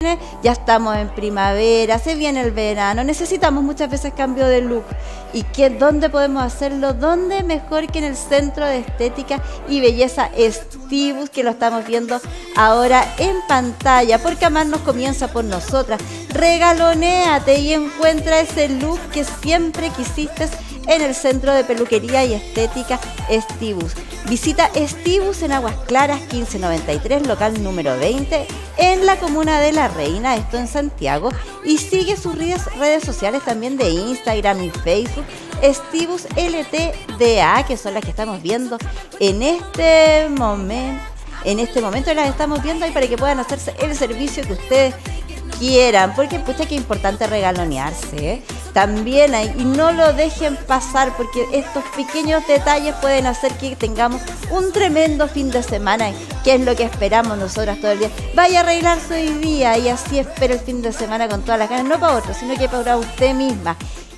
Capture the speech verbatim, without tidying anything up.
Ya estamos en primavera, se viene el verano, necesitamos muchas veces cambio de look. ¿Y qué, dónde podemos hacerlo? ¿Dónde mejor que en el Centro de Estética y Belleza Estivus, que lo estamos viendo ahora en pantalla? Porque además nos comienza por nosotras. Regalonéate y encuentra ese look que siempre quisiste en el Centro de Peluquería y Estética Estivus. Visita Estivus en Aguas Claras quince noventa y tres, local número veinte, en la comuna de La Reina, esto en Santiago, y sigue sus redes, redes sociales también de Instagram y Facebook, Estivus L T D A, que son las que estamos viendo en este momento. En este momento las estamos viendo ahí para que puedan hacerse el servicio que ustedes quieran, porque pucha que importante regalonearse, ¿eh? También hay, y no lo dejen pasar, porque estos pequeños detalles pueden hacer que tengamos un tremendo fin de semana, que es lo que esperamos nosotras todo el día. Vaya a arreglarse hoy día y así espera el fin de semana con todas las ganas, no para otro, sino que para usted misma.